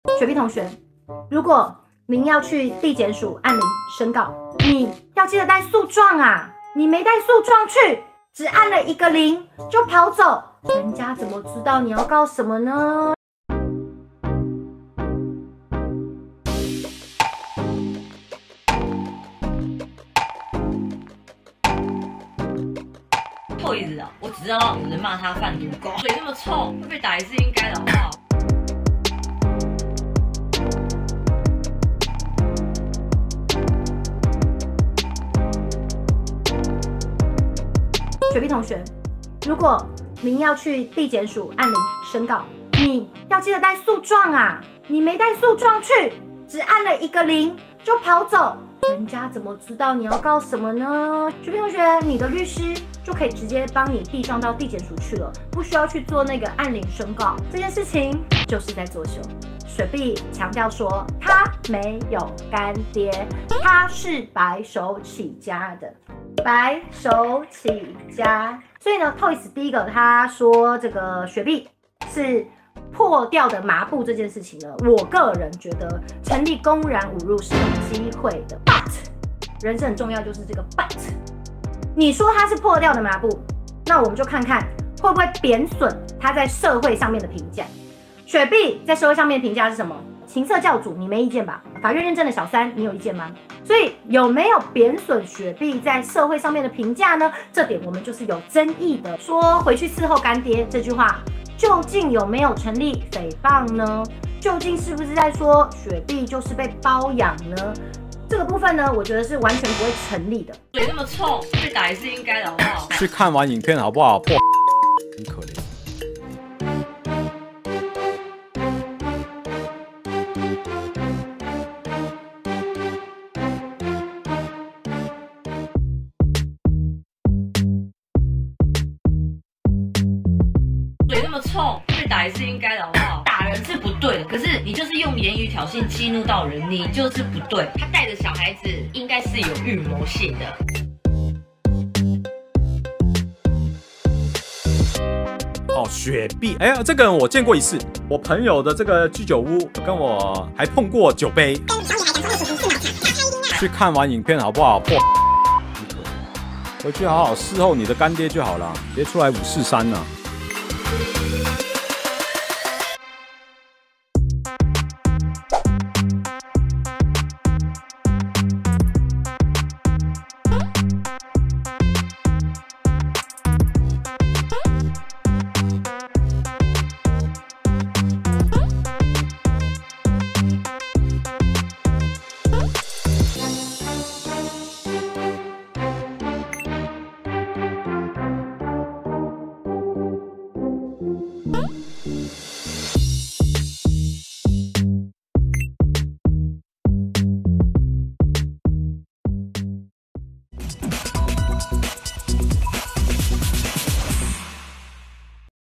雪碧同学，如果您要去地检署按铃申告，你要记得带诉状啊！你没带诉状去，只按了一个铃就跑走，人家怎么知道你要告什么呢？ 臭椅子啊！我只知道有人骂他贩毒狗，嘴那么臭，会被打也是应该的，好不好？ 雪碧同学，如果您要去地检署按铃申告，你要记得带诉状啊！你没带诉状去，只按了一个铃就跑走，人家怎么知道你要告什么呢？雪碧同学，你的律师就可以直接帮你递状到地检署去了，不需要去做那个按铃申告。这件事情就是在作秀。雪碧强调说，他没有干爹，他是白手起家的，白手起家。所以呢 ，Toys 第一个他说这个雪碧是破掉的麻布这件事情呢，我个人觉得成立公然侮辱是有机会的 ，but 人生很重要就是这个 but。你说它是破掉的麻布，那我们就看看会不会贬损他在社会上面的评价。雪碧在社会上面的评价是什么？情色教主，你没意见吧？法院认证的小三，你有意见吗？所以有没有贬损雪碧在社会上面的评价呢？这点我们就是有争议的。说回去伺候干爹这句话，究竟有没有成立诽谤呢？究竟是不是在说雪碧就是被包养呢？这个部分呢，我觉得是完全不会成立的。 嘴那么臭，被打也是应该的，好不好？ 去看完影片好不好？破，很可怜。 嘴那么臭，被打也是应该的，好不好？打人是不对的，可是你就是用言语挑衅激怒到人，你就是不对。他带着小孩子，应该是有预谋性的。 哦，雪碧，哎呀，这个人我见过一次，我朋友的这个居酒屋跟我还碰过酒杯。去看完影片好不好？破，回去好好伺候你的干爹就好了，别出来543了。